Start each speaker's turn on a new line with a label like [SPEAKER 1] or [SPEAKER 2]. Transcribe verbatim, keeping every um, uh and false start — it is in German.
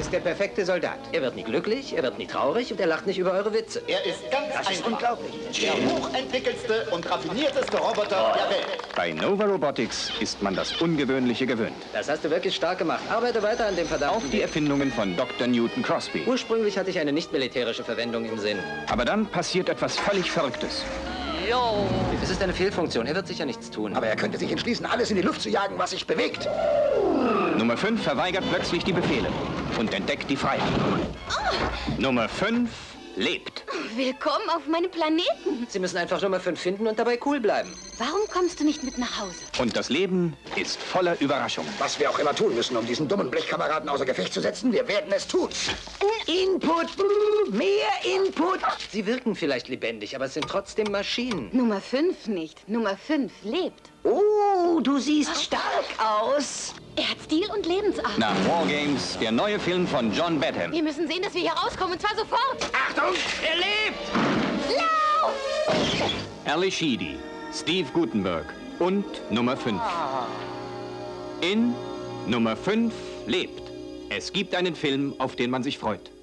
[SPEAKER 1] ist der perfekte Soldat. Er wird nie glücklich, er wird nie traurig und er lacht nicht über eure Witze.
[SPEAKER 2] Er ist ganz
[SPEAKER 1] Das ist
[SPEAKER 2] einfach.
[SPEAKER 1] unglaublich.
[SPEAKER 2] Der hochentwickelste und raffinierteste Roboter der Welt.
[SPEAKER 3] Bei Nova Robotics ist man das Ungewöhnliche gewöhnt.
[SPEAKER 1] Das hast du wirklich stark gemacht. Arbeite weiter an dem verdammten
[SPEAKER 3] Auch die Erfindungen von Doktor Newton Crosby.
[SPEAKER 1] Ursprünglich hatte ich eine nicht militärische Verwendung im Sinn.
[SPEAKER 3] Aber dann passiert etwas völlig Verrücktes.
[SPEAKER 1] Jo. Es ist eine Fehlfunktion. Er wird sicher nichts tun.
[SPEAKER 4] Aber er könnte sich entschließen, alles in die Luft zu jagen, was sich bewegt.
[SPEAKER 3] Nummer fünf verweigert plötzlich die Befehle und entdeckt die Freiheit. Oh. Nummer fünf lebt.
[SPEAKER 5] Willkommen auf meinem Planeten.
[SPEAKER 1] Sie müssen einfach Nummer fünf finden und dabei cool bleiben.
[SPEAKER 5] Warum kommst du nicht mit nach Hause?
[SPEAKER 3] Und das Leben ist voller Überraschungen.
[SPEAKER 4] Was wir auch immer tun müssen, um diesen dummen Blechkameraden außer Gefecht zu setzen, wir werden es tun. Input, mehr Input.
[SPEAKER 1] Sie wirken vielleicht lebendig, aber es sind trotzdem Maschinen.
[SPEAKER 5] Nummer fünf nicht. Nummer fünf lebt.
[SPEAKER 4] Oh, du siehst stark aus.
[SPEAKER 5] Er hat Stil und Lebensart.
[SPEAKER 3] Nach Wargames, der neue Film von John Badham.
[SPEAKER 5] Wir müssen sehen, dass wir hier rauskommen, und zwar sofort.
[SPEAKER 4] Achtung, er lebt.
[SPEAKER 5] Lauf!
[SPEAKER 3] Ali Sheedy, Steve Guttenberg und Nummer fünf. In Nummer fünf lebt. Es gibt einen Film, auf den man sich freut.